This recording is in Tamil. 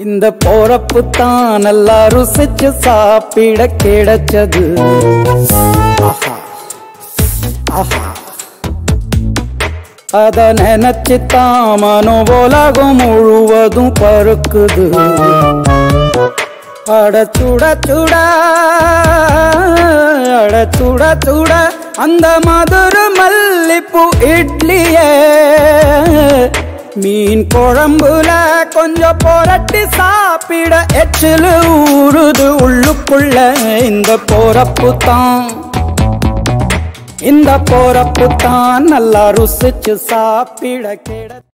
இந்த போறப்பு தான் நல்லா ருசிச்சு சாப்பிட கிடைச்சது. ஆஹா ஆஹா, அத நினைச்சு தான் மனோ உலகம் முழுவதும் பருக்குது. அட சுட சுட அட சுட சுட அந்த மதுர மல்லிப்பூ இட்லியே மீன் குழம்புல கொஞ்சம் புரட்டி சாப்பிட எச்சில் ஊறுது உள்ளுக்குள்ள. இந்த போறப்பு தான் நல்லா ருசிச்சு சாப்பிட கிட